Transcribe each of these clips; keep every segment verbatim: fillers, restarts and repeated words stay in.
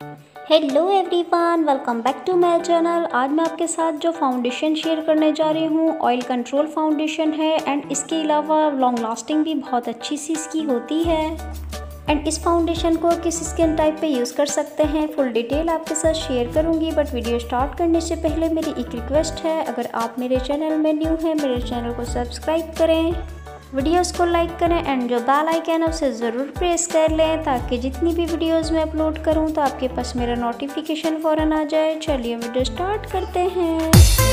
Hello everyone, welcome back to my channel. आज मैं आपके साथ जो फाउंडेशन शेयर करने जा रही हूँ ऑयल कंट्रोल फाउंडेशन है एंड इसके अलावा लॉन्ग लास्टिंग भी बहुत अच्छी सी इसकी होती है। एंड इस फाउंडेशन को किस स्किन टाइप पे यूज़ कर सकते हैं फुल डिटेल आपके साथ शेयर करूँगी। बट वीडियो स्टार्ट करने से पहले मेरी एक रिक्वेस्ट है, अगर आप मेरे चैनल में न्यू हैं मेरे चैनल को सब्सक्राइब करें, वीडियोस को लाइक करें एंड जो बेल आइकन है उसे ज़रूर प्रेस कर लें ताकि जितनी भी वीडियोस मैं अपलोड करूं तो आपके पास मेरा नोटिफिकेशन फ़ौरन आ जाए। चलिए वीडियो स्टार्ट करते हैं।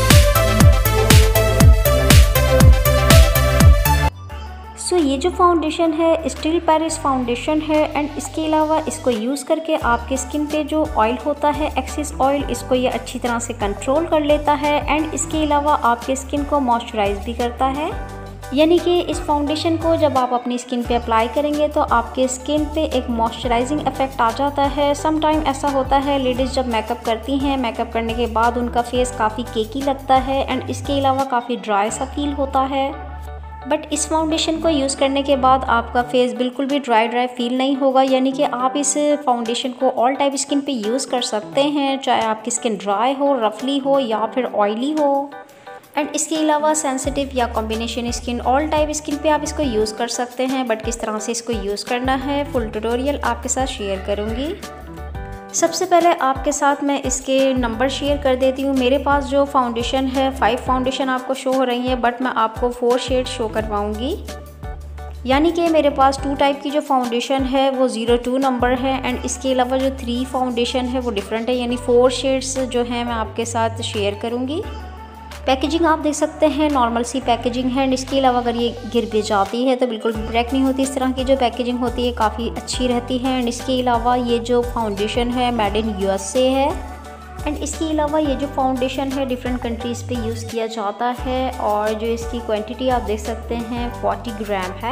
सो so, ये जो फाउंडेशन है स्टील पेरिस फाउंडेशन है एंड इसके अलावा इसको यूज़ करके आपके स्किन पे जो ऑयल होता है एक्सेस ऑयल, इसको ये अच्छी तरह से कंट्रोल कर लेता है एंड इसके अलावा आपके स्किन को मॉइस्चराइज भी करता है। यानी कि इस फाउंडेशन को जब आप अपनी स्किन पे अप्लाई करेंगे तो आपके स्किन पे एक मॉइस्चराइजिंग इफेक्ट आ जाता है। सम टाइम ऐसा होता है लेडीज़ जब मेकअप करती हैं, मेकअप करने के बाद उनका फेस काफ़ी केकी लगता है एंड इसके अलावा काफ़ी ड्राई सा फील होता है। बट इस फाउंडेशन को यूज़ करने के बाद आपका फेस बिल्कुल भी ड्राई ड्राई फील नहीं होगा। यानी कि आप इस फाउंडेशन को ऑल टाइप स्किन पे यूज़ कर सकते हैं, चाहे आपकी स्किन ड्राई हो, रफली हो या फिर ऑयली हो। एंड इसके अलावा सेंसिटिव या combination skin, all type skin पे आप इसको यूज़ कर सकते हैं। बट किस तरह से इसको यूज़ करना है फुल ट्यूटोरियल आपके साथ शेयर करूँगी। सबसे पहले आपके साथ मैं इसके नंबर शेयर कर देती हूँ। मेरे पास जो फाउंडेशन है फाइव फाउंडेशन आपको शो हो रही है, बट मैं आपको फोर शेड शो करवाऊँगी। यानी कि मेरे पास टू टाइप की जो फाउंडेशन है वो ज़ीरो टू नंबर है एंड इसके अलावा जो थ्री फाउंडेशन है वो डिफरेंट है, यानी फोर शेड्स जो है मैं आपके साथ शेयर करूँगी। पैकेजिंग आप देख सकते हैं नॉर्मल सी पैकेजिंग है एंड इसके अलावा अगर ये गिर भी जाती है तो बिल्कुल भी ब्रेक नहीं होती। इस तरह की जो पैकेजिंग होती है काफ़ी अच्छी रहती है। एंड इसके अलावा ये जो फाउंडेशन है मेड इन यूएसए है एंड इसके अलावा ये जो फाउंडेशन है डिफरेंट कंट्रीज़ पे यूज़ किया जाता है और जो इसकी क्वांटिटी आप देख सकते हैं फोर्टी ग्राम है।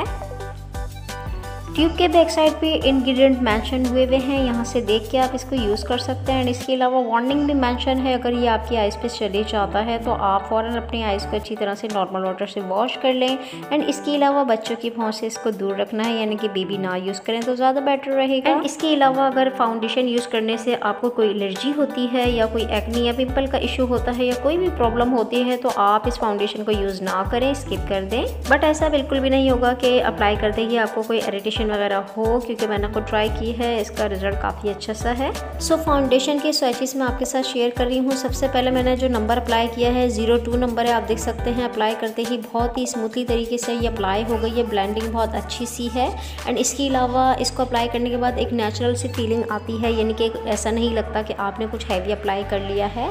ट्यूब के बैक साइड पे इंग्रेडिएंट मेंशन हुए हुए हैं, यहाँ से देख के आप इसको यूज़ कर सकते हैं। एंड इसके अलावा वार्निंग भी मेंशन है, अगर ये आपकी आइज़ पे चले जाता है तो आप फ़ौरन अपनी आइज़ को अच्छी तरह से नॉर्मल वाटर से वॉश कर लें। एंड इसके अलावा बच्चों की पहुँच से इसको दूर रखना है, यानी कि बेबी ना यूज़ करें तो ज़्यादा बेटर रहेगा। एंड इसके अलावा अगर फाउंडेशन यूज़ करने से आपको कोई एलर्जी होती है या कोई एक्ने या पिंपल का इशू होता है या कोई भी प्रॉब्लम होती है तो आप इस फाउंडेशन को यूज़ ना करें, स्किप कर दें। बट ऐसा बिल्कुल भी नहीं होगा कि अप्लाई करते ही आपको कोई इरिटेशन वगैरह हो, क्योंकि मैंने खुद ट्राई की है, इसका रिजल्ट काफ़ी अच्छा सा है। सो so, फाउंडेशन के स्वैचेस मैं आपके साथ शेयर कर रही हूँ। सबसे पहले मैंने जो नंबर अप्लाई किया है ज़ीरो टू नंबर है, आप देख सकते हैं अप्लाई करते ही बहुत ही स्मूथली तरीके से ये अप्लाई हो गई है, ब्लेंडिंग बहुत अच्छी सी है। एंड इसके अलावा इसको अप्लाई करने के बाद एक नेचुरल सी फीलिंग आती है, यानी कि ऐसा नहीं लगता कि आपने कुछ हैवी अप्लाई कर लिया है।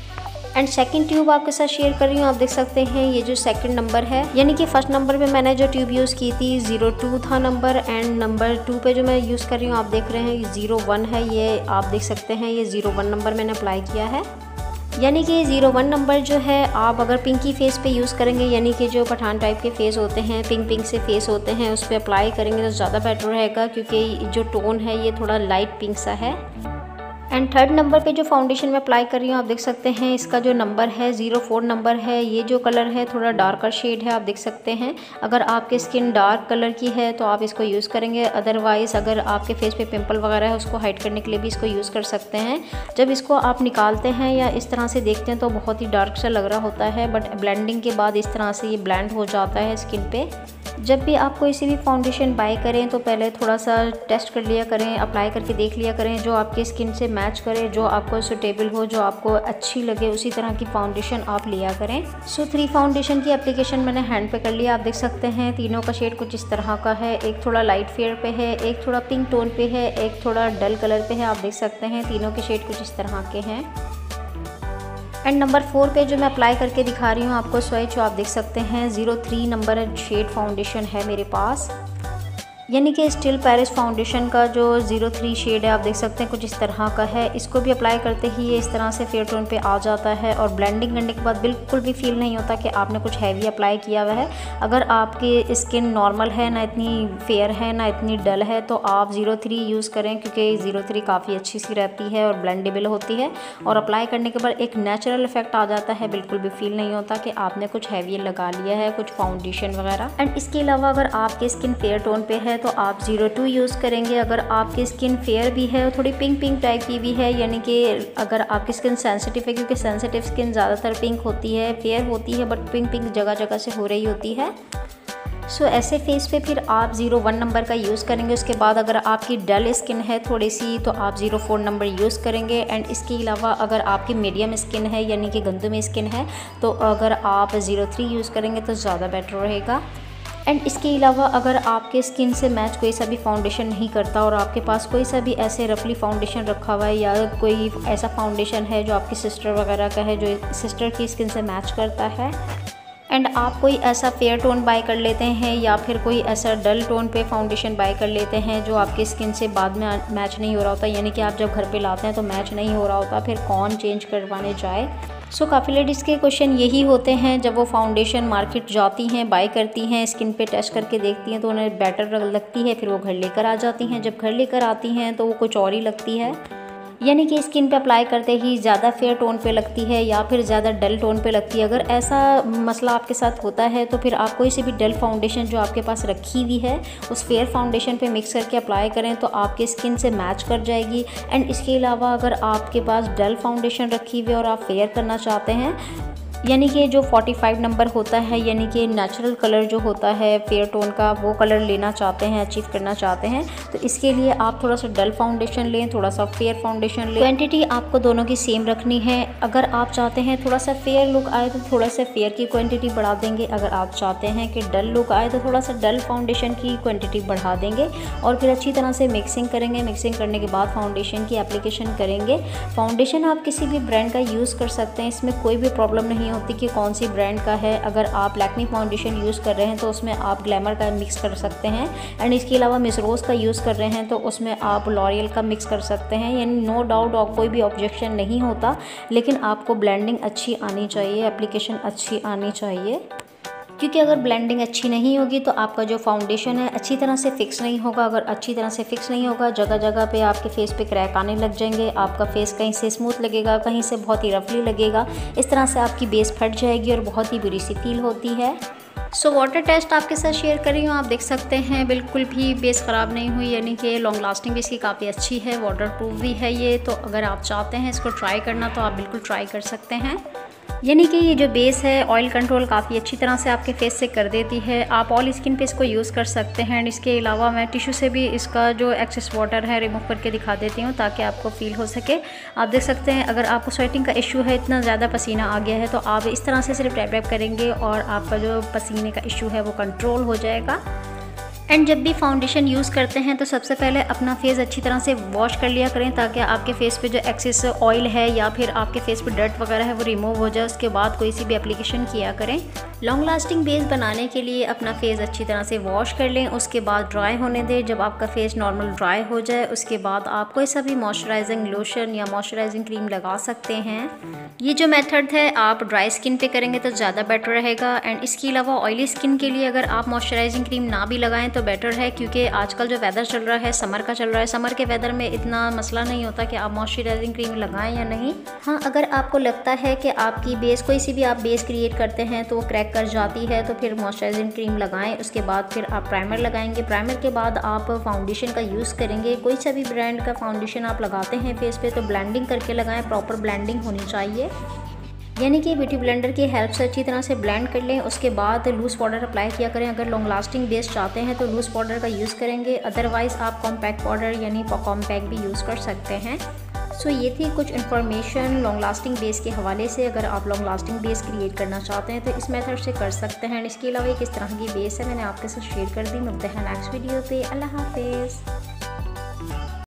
एंड सेकंड ट्यूब आपके साथ शेयर कर रही हूँ, आप देख सकते हैं ये जो सेकंड नंबर है, यानी कि फर्स्ट नंबर पे मैंने जो ट्यूब यूज़ की थी ज़ीरो टू था नंबर एंड नंबर टू पे जो मैं यूज़ कर रही हूँ आप देख रहे हैं ज़ीरो वन है। ये आप देख सकते हैं ये ज़ीरो वन नंबर मैंने अप्लाई किया है। यानी कि ज़ीरो वन नंबर जो है आप अगर पिंकी फेस पे यूज़ करेंगे, यानी कि जो पठान टाइप के फेस होते हैं, पिंक पिंक से फेस होते हैं, उस पर अप्लाई करेंगे तो ज़्यादा बेटर रहेगा, क्योंकि जो टोन है ये थोड़ा लाइट पिंक सा है। एंड थर्ड नंबर पे जो फाउंडेशन में अप्लाई कर रही हूँ आप देख सकते हैं इसका जो नंबर है ज़ीरो फोर नंबर है। ये जो कलर है थोड़ा डार्कर शेड है, आप देख सकते हैं। अगर आपकी स्किन डार्क कलर की है तो आप इसको यूज़ करेंगे, अदरवाइज़ अगर आपके फेस पे पिंपल वगैरह है उसको हाइड करने के लिए भी इसको यूज़ कर सकते हैं। जब इसको आप निकालते हैं या इस तरह से देखते हैं तो बहुत ही डार्क सा लग रहा होता है, बट ब्लेंडिंग के बाद इस तरह से ये ब्लेंड हो जाता है स्किन पे। जब भी आप कोई सी भी फाउंडेशन बाय करें तो पहले थोड़ा सा टेस्ट कर लिया करें, अप्लाई करके देख लिया करें, जो आपकी स्किन से मैच करे, जो आपको सूटेबल हो, जो आपको अच्छी लगे उसी तरह की फाउंडेशन आप लिया करें। सो थ्री फाउंडेशन की एप्लीकेशन मैंने हैंड पे कर लिया, आप देख सकते हैं तीनों का शेड कुछ इस तरह का है। एक थोड़ा लाइट फेयर पे है, एक थोड़ा पिंक टोन पे है, एक थोड़ा डल कलर पे है, आप देख सकते हैं तीनों के शेड कुछ इस तरह के हैं। एंड नंबर फोर पे जो मैं अप्लाई करके दिखा रही हूँ आपको स्वैच, आप देख सकते हैं zero three number shade foundation है मेरे पास, यानी कि स्टील पेरिस फाउंडेशन का जो ज़ीरो थ्री शेड है आप देख सकते हैं कुछ इस तरह का है। इसको भी अप्लाई करते ही ये इस तरह से फेयर टोन पे आ जाता है और ब्लेंडिंग करने के बाद बिल्कुल भी फील नहीं होता कि आपने कुछ हैवी अप्लाई किया हुआ है। अगर आपकी स्किन नॉर्मल है, ना इतनी फेयर है ना इतनी डल है, तो आप ज़ीरो थ्री यूज़ करें, क्योंकि ज़ीरो थ्री काफ़ी अच्छी सी रहती है और ब्लेंडेबल होती है और अप्लाई करने के बाद एक नेचुरल इफेक्ट आ जाता है, बिल्कुल भी फील नहीं होता कि आपने कुछ हैवी लगा लिया है, कुछ फाउंडेशन वगैरह। एंड इसके अलावा अगर आपकी स्किन फेयर टोन पे है है तो आप ज़ीरो टू यूज़ करेंगे। अगर आपकी स्किन फेयर भी है और थोड़ी पिंक पिंक टाइप की भी है, यानी कि अगर आपकी स्किन सेंसिटिव है, क्योंकि सेंसिटिव स्किन ज़्यादातर पिंक होती है, फेयर होती है बट पिंक पिंक जगह जगह से हो रही होती है। सो so, ऐसे फेस पे फिर आप ज़ीरो वन नंबर का यूज़ करेंगे। उसके बाद अगर आपकी डल स्किन है थोड़ी सी तो आप ज़ीरो फोर नंबर यूज़ करेंगे। एंड इसके अलावा अगर आपकी मीडियम स्किन है यानी कि गंदू में स्किन है तो अगर आप ज़ीरो थ्री यूज़ करेंगे तो ज़्यादा बेटर रहेगा। एंड इसके अलावा अगर आपके स्किन से मैच कोई सा भी फाउंडेशन नहीं करता और आपके पास कोई सा भी ऐसे रफली फाउंडेशन रखा हुआ है या कोई ऐसा फाउंडेशन है जो आपकी सिस्टर वगैरह का है जो सिस्टर की स्किन से मैच करता है, एंड आप कोई ऐसा फेयर टोन बाय कर लेते हैं या फिर कोई ऐसा डल टोन पे फाउंडेशन बाय कर लेते हैं जो आपकी स्किन से बाद में मैच नहीं हो रहा होता, यानी कि आप जब घर पे लाते हैं तो मैच नहीं हो रहा होता, फिर कौन चेंज करवाने जाए। सो so, काफ़ी लेडीज़ के क्वेश्चन यही होते हैं जब वो फाउंडेशन मार्केट जाती हैं, बाय करती हैं, स्किन पे टेस्ट करके देखती हैं तो उन्हें बेटर लगती है, फिर वो घर लेकर आ जाती हैं। जब घर लेकर आती हैं तो वो कुछ और ही लगती है, यानी कि स्किन पे अप्लाई करते ही ज़्यादा फेयर टोन पे लगती है या फिर ज़्यादा डल टोन पे लगती है। अगर ऐसा मसला आपके साथ होता है तो फिर आप कोई सी भी डल फाउंडेशन जो आपके पास रखी हुई है उस फेयर फाउंडेशन पे मिक्स करके अप्लाई करें तो आपके स्किन से मैच कर जाएगी। एंड इसके अलावा अगर आपके पास डल फाउंडेशन रखी हुई है और आप फेयर करना चाहते हैं, यानी कि जो फोर्टी फाइव नंबर होता है, यानी कि नेचुरल कलर जो होता है फेयर टोन का, वो कलर लेना चाहते हैं, अचीव करना चाहते हैं, तो इसके लिए आप थोड़ा सा डल फाउंडेशन लें, थोड़ा सा फेयर फाउंडेशन लें। क्वांटिटी आपको दोनों की सेम रखनी है। अगर आप चाहते हैं थोड़ा सा फेयर लुक आए तो थोड़ा सा फेयर की क्वांटिटी बढ़ा देंगे। अगर आप चाहते हैं कि डल लुक आए तो थोड़ा सा डल फाउंडेशन की क्वांटिटी बढ़ा देंगे और फिर अच्छी तरह से मिक्सिंग करेंगे। मिक्सिंग करने के बाद फाउंडेशन की एप्लीकेशन करेंगे। फाउंडेशन आप किसी भी ब्रांड का यूज़ कर सकते हैं, इसमें कोई भी प्रॉब्लम नहीं होती कि कौन सी ब्रांड का है। अगर आप लैक्मे फाउंडेशन यूज़ कर रहे हैं तो उसमें आप ग्लैमर का मिक्स कर सकते हैं, एंड इसके अलावा मिस रोज़ का यूज़ कर रहे हैं तो उसमें आप लॉरियल का मिक्स कर सकते हैं। यानी नो डाउट और कोई भी ऑब्जेक्शन नहीं होता, लेकिन आपको ब्लेंडिंग अच्छी आनी चाहिए, एप्लीकेशन अच्छी आनी चाहिए, क्योंकि अगर ब्लेंडिंग अच्छी नहीं होगी तो आपका जो फाउंडेशन है अच्छी तरह से फिक्स नहीं होगा। अगर अच्छी तरह से फिक्स नहीं होगा, जगह जगह पे आपके फेस पे क्रैक आने लग जाएंगे, आपका फेस कहीं से स्मूथ लगेगा, कहीं से बहुत ही रफली लगेगा, इस तरह से आपकी बेस फट जाएगी और बहुत ही बुरी सी फील होती है। सो so, वाटर टेस्ट आपके साथ शेयर कर रही हूँ, आप देख सकते हैं बिल्कुल भी बेस ख़राब नहीं हुई, यानी कि लॉन्ग लास्टिंग भी इसकी काफ़ी अच्छी है, वाटर प्रूफ भी है ये। तो अगर आप चाहते हैं इसको ट्राई करना तो आप बिल्कुल ट्राई कर सकते हैं। यानी कि ये जो बेस है ऑयल कंट्रोल काफ़ी अच्छी तरह से आपके फेस से कर देती है। आप ऑयल स्किन पे इसको यूज़ कर सकते हैं। एंड इसके अलावा मैं टिश्यू से भी इसका जो एक्सेस वाटर है रिमूव करके दिखा देती हूँ ताकि आपको फील हो सके। आप देख सकते हैं अगर आपको स्वेटिंग का इशू है, इतना ज़्यादा पसीना आ गया है, तो आप इस तरह से सिर्फ टैप टैप करेंगे और आपका जो पसीने का इशू है वो कंट्रोल हो जाएगा। एंड जब भी फाउंडेशन यूज़ करते हैं तो सबसे पहले अपना फेस अच्छी तरह से वॉश कर लिया करें ताकि आपके फेस पे जो एक्सेस ऑयल है या फिर आपके फेस पे डर्ट वगैरह है वो रिमूव हो जाए। उसके बाद कोई सी भी एप्लीकेशन किया करें। लॉन्ग लास्टिंग बेस बनाने के लिए अपना फेस अच्छी तरह से वॉश कर लें, उसके बाद ड्राई होने दें। जब आपका फेस नॉर्मल ड्राई हो जाए उसके बाद आप कोई सा भी मॉइस्चराइजिंग लोशन या मॉइस्चराइजिंग क्रीम लगा सकते हैं। ये जो मेथड है आप ड्राई स्किन पे करेंगे तो ज़्यादा बेटर रहेगा। एंड इसके अलावा ऑयली स्किन के लिए अगर आप मॉइस्चराइजिंग क्रीम ना भी लगाएं तो बेटर है, क्योंकि आजकल जो वेदर चल रहा है समर का चल रहा है, समर के वेदर में इतना मसला नहीं होता कि आप मॉइस्चराइजिंग क्रीम लगाएं या नहीं। हाँ, अगर आपको लगता है कि आपकी बेस कोई सी भी आप बेस क्रिएट करते हैं तो वो क्रैक कर जाती है तो फिर मॉइस्चराइजिंग क्रीम लगाएं। उसके बाद फिर आप प्राइमर लगाएंगे। प्राइमर के बाद आप फाउंडेशन का यूज़ करेंगे। कोई सा भी ब्रांड का फाउंडेशन आप लगाते हैं फेस पे तो ब्लेंडिंग करके लगाएं, प्रॉपर ब्लेंडिंग होनी चाहिए, यानी कि ब्यूटी ब्लेंडर की हेल्प से अच्छी तरह से ब्लेंड कर लें। उसके बाद लूज़ पाउडर अप्लाई किया करें। अगर लॉन्ग लास्टिंग बेस चाहते हैं तो लूज़ पाउडर का यूज़ करेंगे, अदरवाइज़ आप कॉम्पैक्ट पाउडर यानी कॉम्पैक्ट भी यूज़ कर सकते हैं। सो so, ये थी कुछ इन्फॉर्मेशन लॉन्ग लास्टिंग बेस के हवाले से। अगर आप लॉन्ग लास्टिंग बेस क्रिएट करना चाहते हैं तो इस मेथड से कर सकते हैं। इसके अलावा ये किस तरह की बेस है मैंने आपके साथ शेयर कर दी। मिलते हैं नेक्स्ट वीडियो पे। अल्लाह हाफिज़।